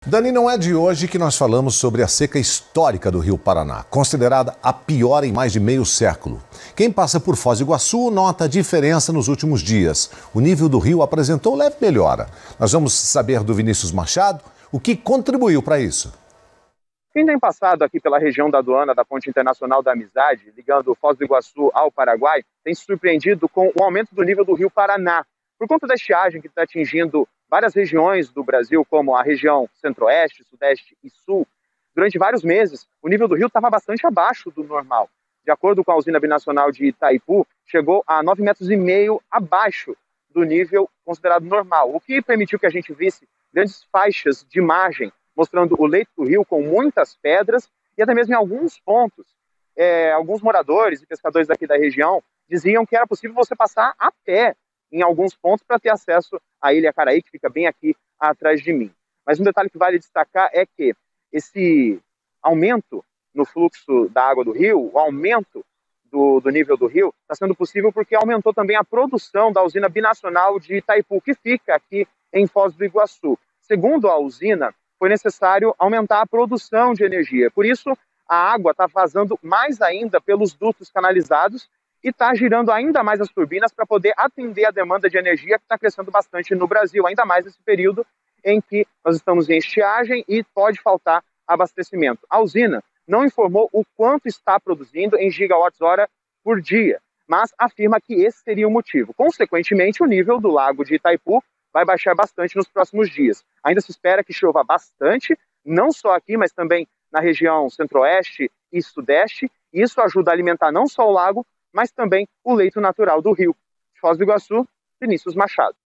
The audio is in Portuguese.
Dani, não é de hoje que nós falamos sobre a seca histórica do Rio Paraná, considerada a pior em mais de meio século. Quem passa por Foz do Iguaçu nota a diferença nos últimos dias. O nível do rio apresentou leve melhora. Nós vamos saber do Vinícius Machado o que contribuiu para isso. Quem tem passado aqui pela região da aduana da Ponte Internacional da Amizade, ligando Foz do Iguaçu ao Paraguai, tem se surpreendido com o aumento do nível do Rio Paraná, por conta da estiagem que está atingindo várias regiões do Brasil, como a região centro-oeste, sudeste e sul. Durante vários meses, o nível do rio estava bastante abaixo do normal. De acordo com a usina binacional de Itaipu, chegou a 9,5 metros abaixo do nível considerado normal, o que permitiu que a gente visse grandes faixas de margem, mostrando o leito do rio com muitas pedras e até mesmo em alguns pontos. Alguns moradores e pescadores daqui da região diziam que era possível você passar a pé em alguns pontos para ter acesso à Ilha Caraí, que fica bem aqui atrás de mim. Mas um detalhe que vale destacar é que esse aumento no fluxo da água do rio, o aumento do nível do rio, está sendo possível porque aumentou também a produção da usina binacional de Itaipu, que fica aqui em Foz do Iguaçu. Segundo a usina, foi necessário aumentar a produção de energia. Por isso, a água está vazando mais ainda pelos dutos canalizados e está girando ainda mais as turbinas para poder atender a demanda de energia que está crescendo bastante no Brasil, ainda mais nesse período em que nós estamos em estiagem e pode faltar abastecimento. A usina não informou o quanto está produzindo em gigawatts-hora por dia, mas afirma que esse seria o motivo. Consequentemente, o nível do lago de Itaipu vai baixar bastante nos próximos dias. Ainda se espera que chova bastante, não só aqui, mas também na região centro-oeste e sudeste. Isso ajuda a alimentar não só o lago, mas também o leito natural do rio. De Foz do Iguaçu, Vinícius Machado.